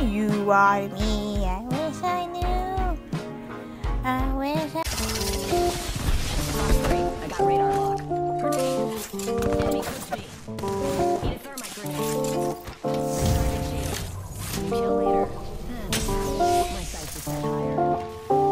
You are me. I wish I knew. I wish I. I got radar lock. Grenade. Enemy close to me. Need a thermite grenade. Target shield. Kill later. My sights are set higher.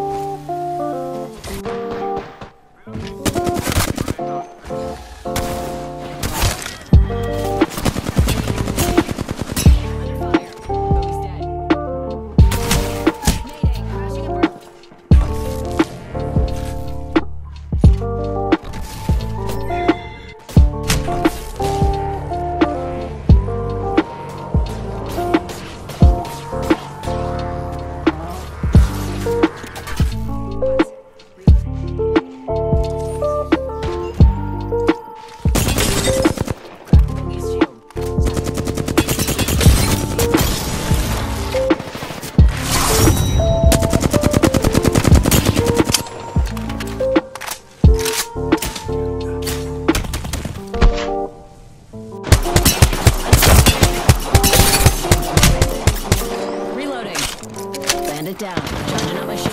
It down. Charging up my shield.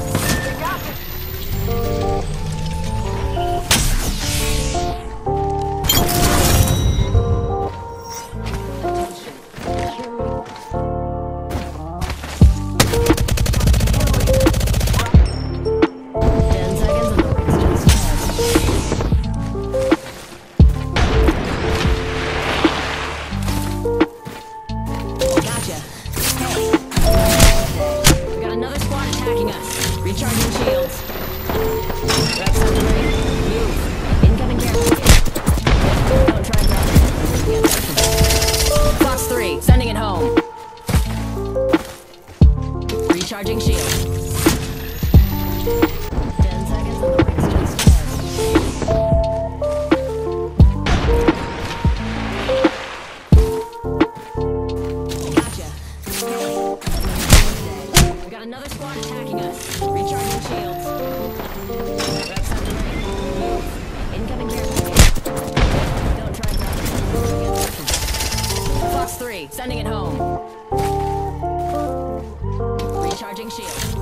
Recharging shields. Reps on the ring. Move. Incoming care package. Don't try grabbing. Fox 3, sending it home. Recharging shield. 10 seconds and the ring's just passed. Gotcha. We got another squad attacking us. Recharging shields. Reps on the ring. Move. Incoming care package. Don't try grabbing. Fox 3, sending it home. Recharging shield.